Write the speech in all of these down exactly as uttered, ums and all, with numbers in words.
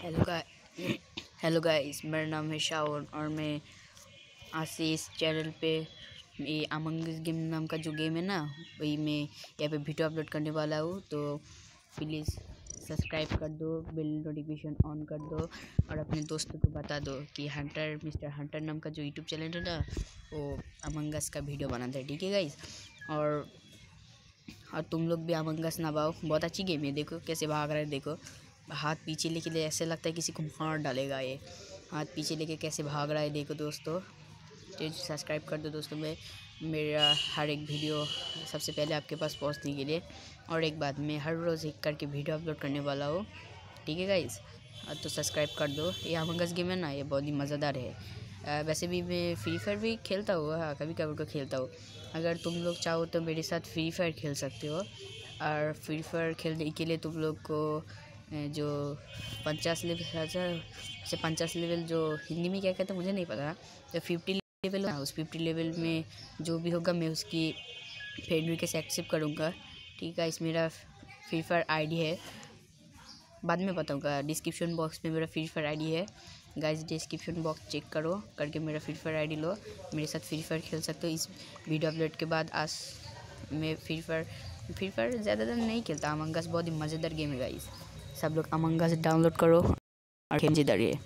Hello guys hello guys मेरा नाम है शाओन और मैं आज से इस चैनल पे ये अमंग अस गेम नाम का जो गेम है ना, वही मैं यहाँ पे वीडियो अपलोड करने वाला हूँ। तो प्लीज़ सब्सक्राइब कर दो, बेल नोटिफिकेशन ऑन कर दो और अपने दोस्तों को बता दो कि हंटर मिस्टर हंटर नाम का जो यूट्यूब चैनल है ना, वो अमंग अस का वीडियो बनाता है। ठीक है गाइस, और और तुम लोग भी अमंग अस ना पाओ, बहुत अच्छी गेम है। देखो कैसे भाग रहा है, देखो हाथ पीछे लेके ऐसे लगता है किसी को मार डालेगा। ये हाथ पीछे लेके कैसे भाग रहा है, देखो दोस्तों। तो सब्सक्राइब कर दो दोस्तों, मैं मेरा हर एक वीडियो सबसे पहले आपके पास पहुंचने के लिए। और एक बात, मैं हर रोज़ एक करके वीडियो अपलोड करने वाला हूँ। ठीक है गाइस, तो सब्सक्राइब कर दो। ये अमंग अस गेम है ना, ये बहुत ही मज़ेदार है। आ, वैसे भी मैं फ्री फायर भी खेलता हूँ, हाँ कभी कभी को खेलता हूँ। अगर तुम लोग चाहो तो मेरे साथ फ्री फायर खेल सकते हो। और फ्री फायर खेलने के लिए तुम लोग को जो पचास लेवल से पचास लेवल जो हिंदी में क्या कहते हैं मुझे नहीं पता, तो फिफ्टी लेवल है, उस फिफ्टी लेवल में जो भी होगा मैं उसकी फ्रेंड रिक्वेस्ट एक्सेप्ट करूँगा। ठीक है, इस मेरा फ्री फायर आईडी है, बाद में बताऊँगा। डिस्क्रिप्शन बॉक्स में मेरा फ्री फायर आईडी है गाइस, डिस्क्रिप्शन बॉक्स चेक करो करके मेरा फ्री फायर आईडी लो, मेरे साथ फ्री फायर खेल सकते हो। इस वीडियो अपलोड के बाद आज मैं फ्री फायर फ्री फायर ज़्यादातर नहीं खेलता। अमंग अस बहुत ही मज़ेदार गेम है गाइस, सब लोग अमंग अस डाउनलोड करो और खेल दरिए।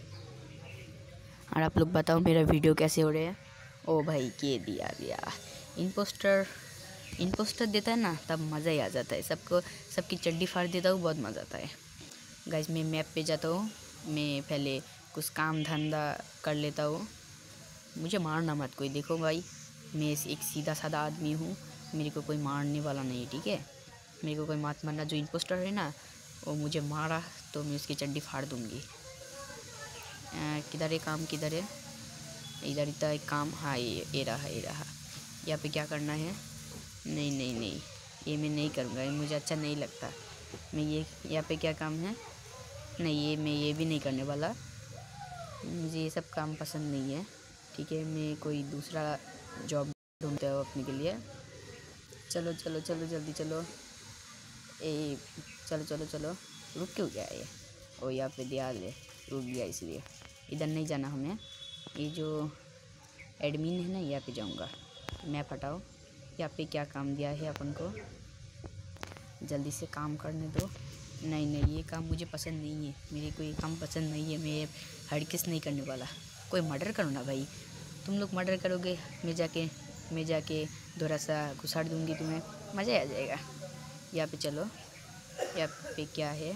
और आप लोग बताओ मेरा वीडियो कैसे हो रहे हैं। ओ भाई के दिया दिया इम्पोस्टर इम्पोस्टर देता है ना, तब मज़ा ही आ जाता है। सबको सबकी चड्डी फाड़ देता हूँ, बहुत मज़ा आता है गाइस। मैं मैप पे जाता हूँ, मैं पहले कुछ काम धंधा कर लेता हूँ। मुझे मारना मत कोई, देखो भाई मैं एक सीधा साधा आदमी हूँ, मेरे को कोई मारने वाला नहीं है। ठीक है, मेरे को कोई मत मारना। जो इम्पोस्टर है ना, वो मुझे मारा तो मैं उसकी चड्डी फाड़ दूँगी। किधर है काम, किधर है? इधर इतना एक काम, हाँ ये ये रहा ये रहा। यहाँ पे क्या करना है? नहीं नहीं नहीं, ये मैं नहीं करूँगा, ये मुझे अच्छा नहीं लगता। मैं ये यहाँ पे क्या काम है? नहीं, ये मैं ये भी नहीं करने वाला, मुझे ये सब काम पसंद नहीं है। ठीक है, मैं कोई दूसरा जॉब ढूंढता हूँ अपने के लिए। चलो चलो चलो जल्दी चलो, ए चलो चलो चलो। रुक क्यों गया ये? ओ यहाँ पे दिया ले, रुक गया, इसलिए इधर नहीं जाना हमें। ये जो एडमिन है ना, यहाँ पे जाऊँगा। मैप हटाओ, यहाँ पे क्या काम दिया है अपन को, जल्दी से काम करने दो। नहीं नहीं, ये काम मुझे पसंद नहीं है, मेरे को ये काम पसंद नहीं है। मैं हरगिज़ नहीं करने वाला। कोई मर्डर करो ना भाई, तुम लोग मर्डर करोगे, मैं जाके मैं जाके थोड़ा सा घुसाड़ दूँगी तुम्हें, मज़ा आ जाएगा। यहाँ पे चलो, यहाँ पे क्या है?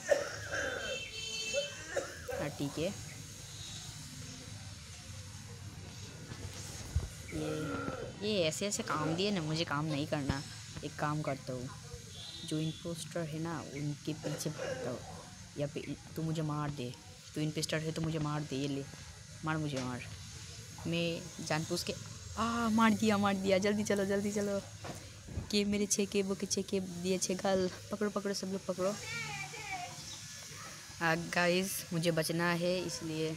हाँ ठीक है, ये ये ऐसे ऐसे काम दिए ना, मुझे काम नहीं करना। एक काम करता हूँ, जो इम्पोस्टर है ना उनके पीछे भागता हूँ। या पे तू मुझे मार दे, तू इम्पोस्टर है तो मुझे मार दे, ये ले मार, मुझे मार। मैं जान पूछ के आ मार दिया मार दिया जल्दी चलो जल्दी चलो। के मेरे छः के वो के छः के दिए छः गाल, पकड़ो पकड़ो सब लोग पकड़ो। गाइस मुझे बचना है, इसलिए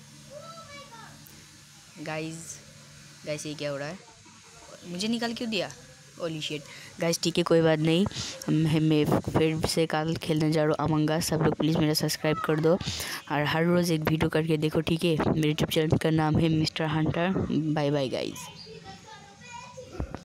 गाइस गाइस ये क्या हो रहा है? मुझे निकाल क्यों दिया? ओली शिट गाइस, ठीक है कोई बात नहीं, मैं मैं फिर से कल खेलने जा रहा हूँ अमंग अस। सब लोग प्लीज़ मेरा सब्सक्राइब कर दो और हर रोज़ एक वीडियो करके देखो। ठीक है, मेरे यूट्यूब चैनल का नाम है Mister Hunter. Bye bye guys.